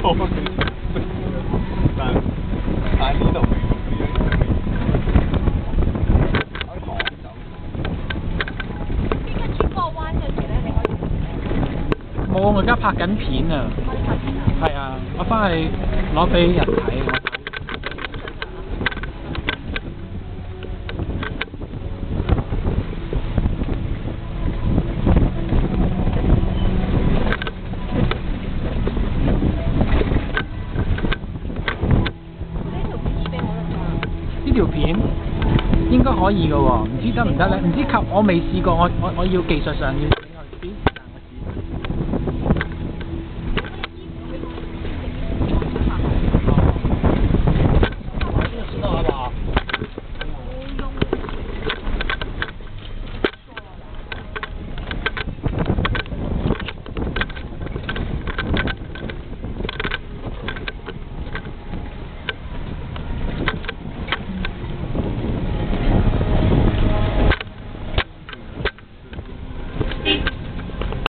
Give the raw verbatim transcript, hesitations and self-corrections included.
但但呢度未呢邊一轉個彎嗰時咧，你可以冇，我而家拍緊片啊。 可以拍片啊？ 係啊，我翻去攞俾人睇。呢條片應該可以嘅喎，唔知得唔得咧？唔知及我未試過，我我我要技術上要。